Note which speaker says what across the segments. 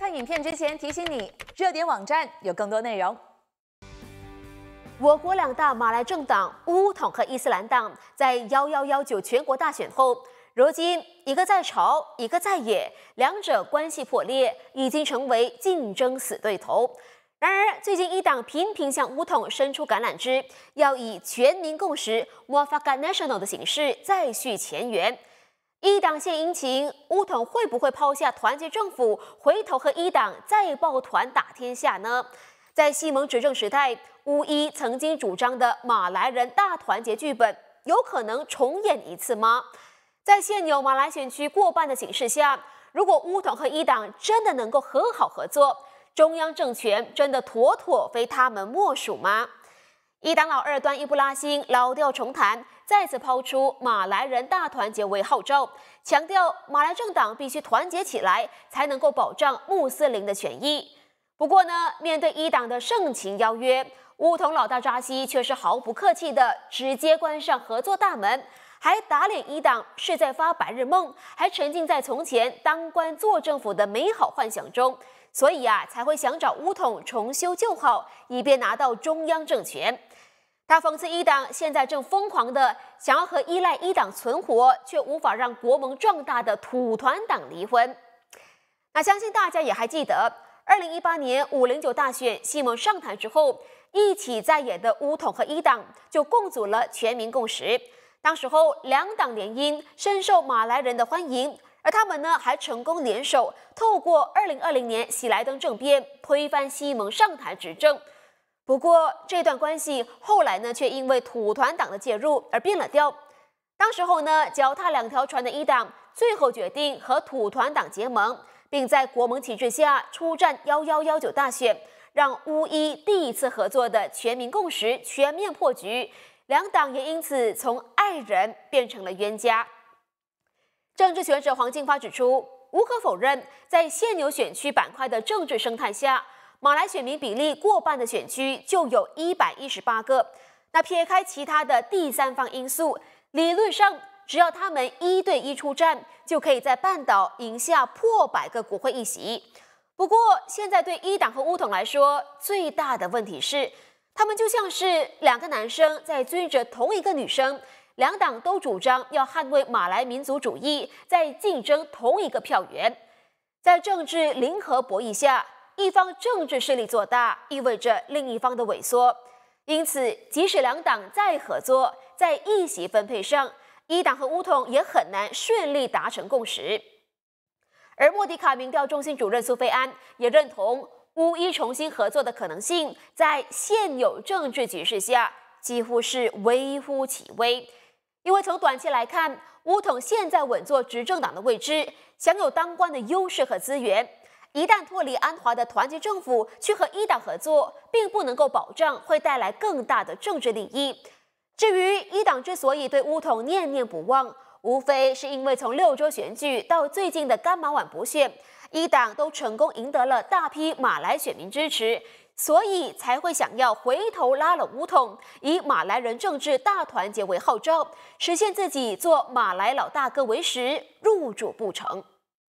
Speaker 1: 看影片之前提醒你，热点网站有更多内容。
Speaker 2: 我国两大马来政党巫统和伊斯兰党在1119全国大选后，如今一个在朝，一个在野，两者关系破裂，已经成为竞争死对头。然而，最近一党频频向巫统伸出橄榄枝，要以全民共识 Muafakat Nasional 的形式再续前缘。一党现殷勤，巫统会不会抛下团结政府，回头和一党再抱团打天下呢？在西蒙执政时代，巫医曾经主张的马来人大团结剧本，有可能重演一次吗？在现有马来选区过半的形势下，如果巫统和一党真的能够和好合作，中央政权真的妥妥非他们莫属吗？一党老二端伊布拉欣老调重弹，再次抛出马来人大团结为号召，强调马来政党必须团结起来，才能够保障穆斯林的权益。不过呢，面对一党的盛情邀约，巫统老大扎西却是毫不客气的直接关上合作大门，还打脸一党是在发白日梦，还沉浸在从前当官做政府的美好幻想中，所以才会想找巫统重修旧好，以便拿到中央政权。他讽刺一党现在正疯狂的想要和依赖一党存活却无法让国盟壮大的土团党离婚。那相信大家也还记得2018年509大选西蒙上台之后，一起在野的巫统和一党就共组了全民共识。当时候两党联姻深受马来人的欢迎，而他们呢还成功联手，透过2020年喜来登政变推翻西蒙上台执政。不过这段关系后来呢，却因为土团党的介入而变了调。当时候呢，脚踏两条船的一党最后决定和土团党结盟，并在国盟旗帜下出战1119大选，让巫医第一次合作的全民共识全面破局，两党也因此从爱人变成了冤家。政治学者黄进发指出，无可否认，在现有选区板块的政治生态下，马来选民比例过半的选区就有118个。那撇开其他的第三方因素，理论上只要他们1对1出战，就可以在半岛赢下破100个国会议席。不过，现在对一党和巫统来说，最大的问题是，他们就像是两个男生在追着同一个女生，两党都主张要捍卫马来民族主义，在竞争同一个票源。在政治零和博弈下，一方政治势力做大，意味着另一方的萎缩。因此，即使两党再合作，在议席分配上，一党和巫统也很难顺利达成共识。而莫迪卡民调中心主任苏菲安也认同，巫医重新合作的可能性，在现有政治局势下几乎是微乎其微。因为从短期来看，巫统现在稳坐执政党的位置，享有当官的优势和资源。一旦脱离安华的团结政府，去和一党合作，并不能够保障会带来更大的政治利益。至于一党之所以对巫统念念不忘，无非是因为从6州选举到最近的干马碗补选，一党都成功赢得了大批马来选民支持，所以才会想要回头拉拢巫统，以马来人政治大团结为号召，实现自己做马来老大哥为实，入主不成。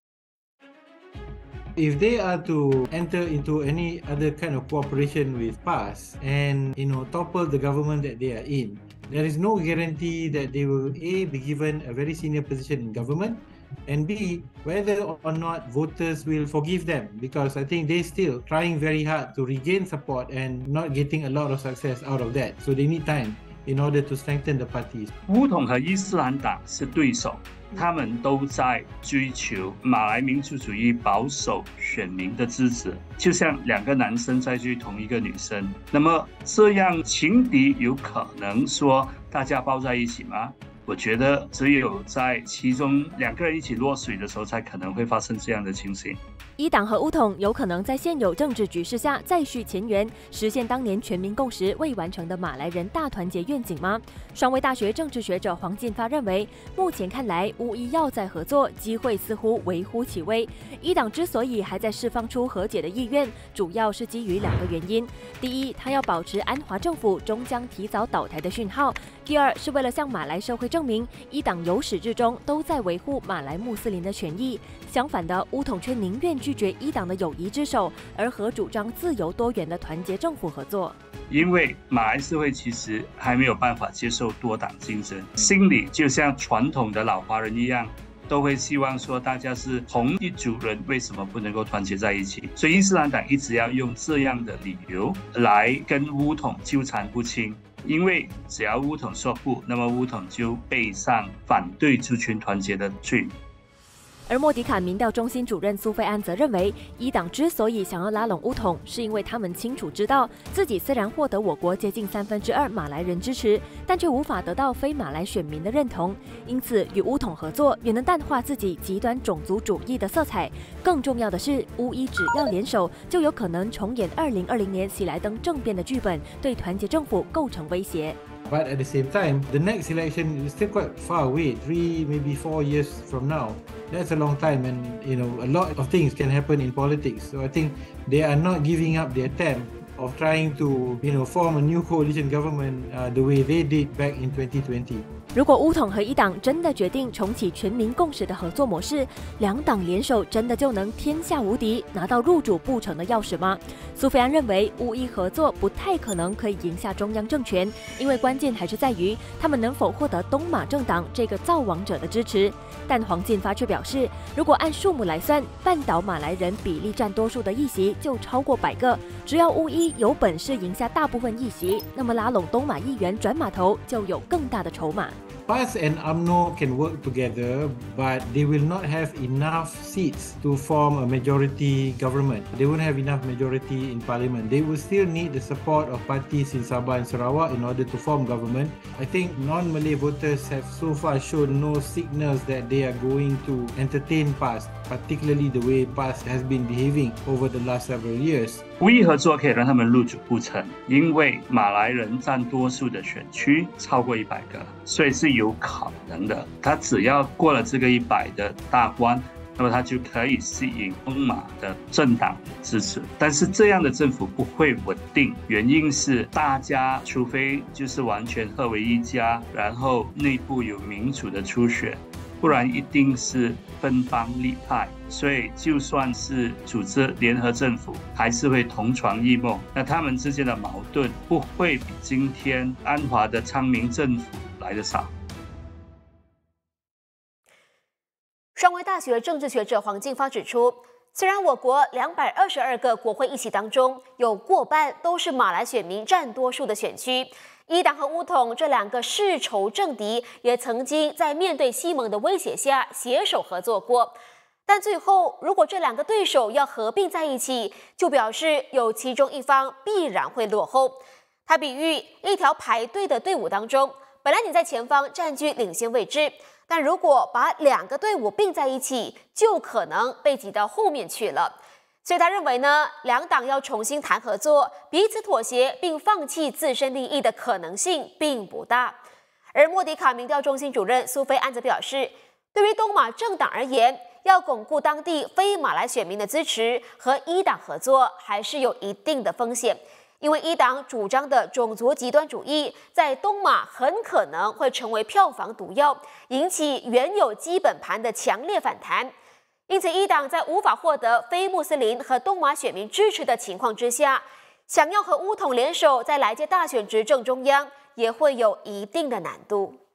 Speaker 3: If they are to enter into any other kind of cooperation with PAS and topple the government that they are in, there is no guarantee that they will A, be given a very senior position in government, and B, whether or not voters will forgive them, because I think they still trying very hard to regain support and not getting a lot of success out of that. So they need time in order to strengthen the parties.
Speaker 4: 巫统和伊斯兰党是对手，他们都在追求马来民族主义保守选民的支持，就像两个男生在追同一个女生。那么这样情敌有可能说大家抱在一起吗？我觉得只有在其中两个人一起落水的时候，才可能会发生这样的情形。
Speaker 5: 一党和巫统有可能在现有政治局势下再续前缘，实现当年全民共识未完成的马来人大团结愿景吗？双威大学政治学者黄进发认为，目前看来巫医要再合作，机会似乎微乎其微。一党之所以还在释放出和解的意愿，主要是基于2个原因：第一，他要保持安华政府终将提早倒台的讯号；第二，是为了向马来社会证明，一党由始至终都在维护马来穆斯林的权益。相反的，巫统却宁愿拒拒绝伊党的友谊之手，而和主张自由多元的团结政府合作。
Speaker 4: 因为马来社会其实还没有办法接受多党竞争，心里就像传统的老华人一样，都会希望说大家是同一族人，为什么不能够团结在一起？所以伊斯兰党一直要用这样的理由来跟巫统纠缠不清。因为只要巫统说不，那么巫统就背上反对族群团结的罪。
Speaker 5: 而莫迪卡民调中心主任苏菲安则认为，伊党之所以想要拉拢巫统，是因为他们清楚知道自己虽然获得我国接近2/3马来人支持，但却无法得到非马来选民的认同，因此与巫统合作也能淡化自己极端种族主义的色彩。更重要的是，巫伊只要联手，就有可能重演2020年喜来登政变的剧本，对团结政府构成威胁。
Speaker 3: But at the same time, the next election is still quite far away, 3, maybe 4 years from now. That's a long time, and a lot of things can happen in politics. So I think they are not giving up the attempt of trying to, form a new coalition government the way they did back in 2020.
Speaker 5: 如果巫统和伊党真的决定重启全民共识的合作模式，两党联手真的就能天下无敌，拿到入主不成的钥匙吗？苏菲安认为，巫伊合作不太可能可以赢下中央政权，因为关键还是在于他们能否获得东马政党这个造王者的支持。但黄进发却表示，如果按数目来算，半岛马来人比例占多数的议席就超过100个，只要巫伊有本事赢下大部分议席，那么拉拢东马议员转码头就有更大的筹码。
Speaker 3: PAS and UMNO can work together, but they will not have enough seats to form a majority government. They won't have enough majority in parliament. They will still need the support of parties in Sabah and Sarawak in order to form government. I think non-Malay voters have so far shown no signals that they are going to entertain PAS, particularly the way PAS has been behaving over the last several years.
Speaker 4: 巫伊合作可以让他们入主不成，因为马来人占多数的选区超过100个，所以是有可能的。他只要过了这个100的大关，那么他就可以吸引东马的政党支持。但是这样的政府不会稳定，原因是大家除非就是完全合为一家，然后内部有民主的初选，不然一定是分帮立派，所以就算是组织联合政府，还是会同床异梦。那他们之间的矛盾不会比今天安华的昌明政府来得少。
Speaker 2: 双威大学政治学者黄进发指出，虽然我国222个国会议席当中有过半都是马来选民占多数的选区，伊党和巫统这两个世仇政敌也曾经在面对西蒙的威胁下携手合作过，但最后如果这两个对手要合并在一起，就表示有其中一方必然会落后。他比喻一条排队的队伍当中，本来你在前方占据领先位置，但如果把两个队伍并在一起，就可能被挤到后面去了。所以他认为呢，两党要重新谈合作，彼此妥协并放弃自身利益的可能性并不大。而莫迪卡民调中心主任苏菲安则表示，对于东马政党而言，要巩固当地非马来选民的支持，和伊党合作还是有一定的风险。因为伊党主张的种族极端主义在东马很可能会成为票房毒药，引起原有基本盘的强烈反弹。因此，伊党在无法获得非穆斯林和东马选民支持的情况之下，想要和巫统联手在来届大选执政中央，也会有一定的难度。